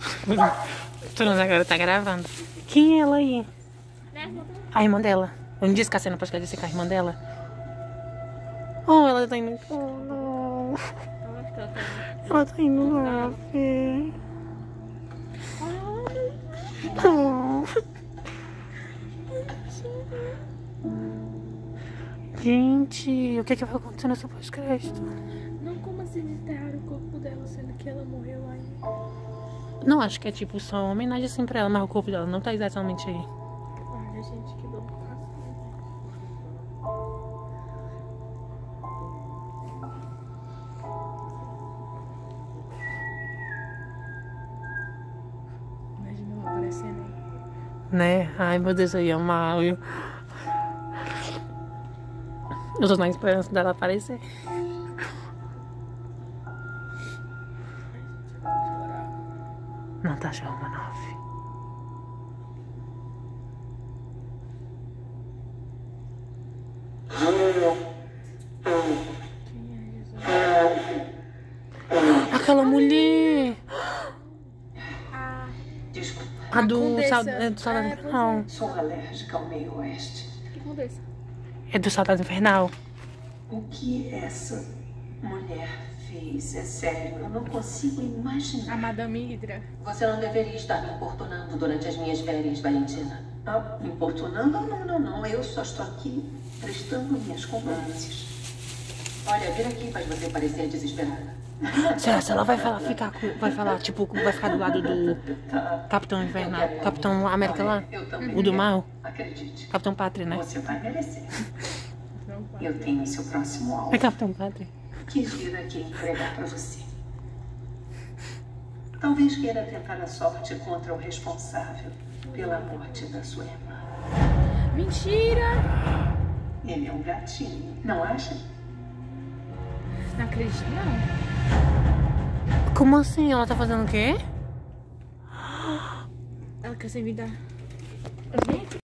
Pronto, agora tá gravando. Quem é ela aí? A irmã dela. Eu não disse que a cena pode querer dizer que a irmã dela. Oh, ela tá indo. Oh, não. Ela tá indo lá, Fê. Oh. Gente, o que vai acontecer nessa pós-crédito? Não, como assim enterraram o corpo dela, sendo que ela morreu aí? Não, acho que é tipo só uma homenagem assim pra ela, mas o corpo dela não tá exatamente aí. Olha, gente, que dor no coração. Imagina ela aparecendo aí. Né? Ai, meu Deus, eu ia mal. Eu tô na esperança dela aparecer. Não tá chamando, não, filho. Aquela mulher. Desculpa. A do Condessa. Soldado Infernal. Sou alérgica ao meio oeste. Que condessa? É do Soldado Infernal. O que essa mulher fez é sério. Eu não consigo A imaginar. Madame Hydra. Você não deveria estar me importunando durante as minhas férias, Valentina. Ah, me importunando? Não. Eu só estou aqui prestando minhas condolências. Olha, vir aqui faz você parecer desesperada. Será que ela vai falar, vai falar, tipo, vai ficar do lado do Capitão Infernal, Capitão América lá? Eu também. O do mal? Acredite. Capitão Pátria, né? Você vai merecer. Eu tenho seu próximo alvo. É Capitão Pátria. Quis vir aqui entregar pra você. Talvez queira tentar a sorte contra o responsável pela morte da sua irmã. Mentira! Ele é um gatinho, não acha? Não acredito, não. Como assim? Ela tá fazendo o quê? Ela quer ser vida.